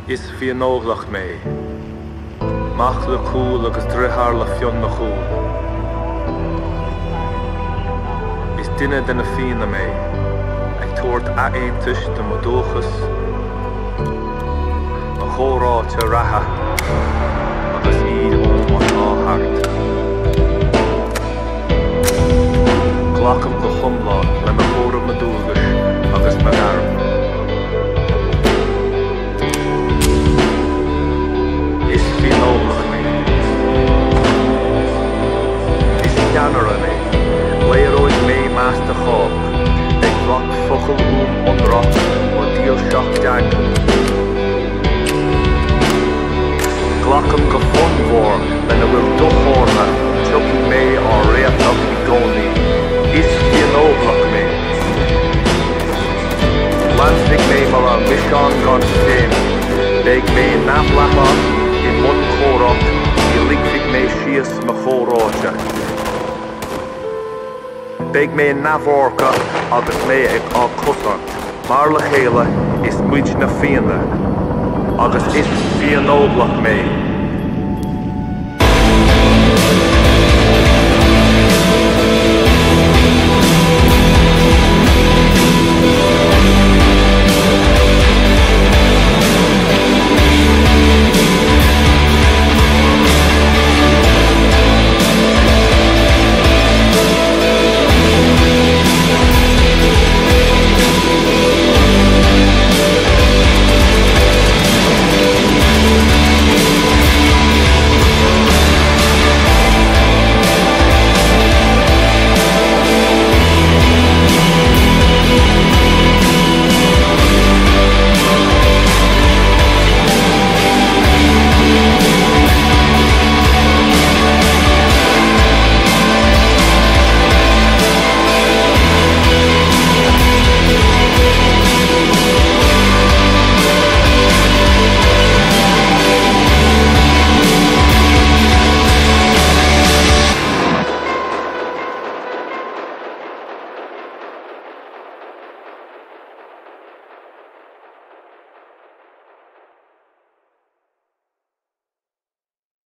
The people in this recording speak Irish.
Is fianóglach mé, mach le cúil agus drithar le fion na chúl. Is duine den na fianna mé, ag tuairt aontais do mo dúchas, na chóráte ratha agus iad ón an áthart. Glacam go chumlá le na chóra na dúgas agus na garm. Is fianóglach mé. Is ceanara mé, léiróid mé meas de chóg, ag glach fochail onrach ó díal seach deag. Glacam go fonmhór le na bhfuil dochórna tugi mé á réamach i gcónaí. Is fianóglach mé. Lansnig mé mar a misán gan féin, beag mé naflachach in mud chórach I ligfig mé sias ma chóráte. Beag mé nafhórca agus mé ag á cosant, mar le chéile is muid na fianna, agus is fianóglach mé.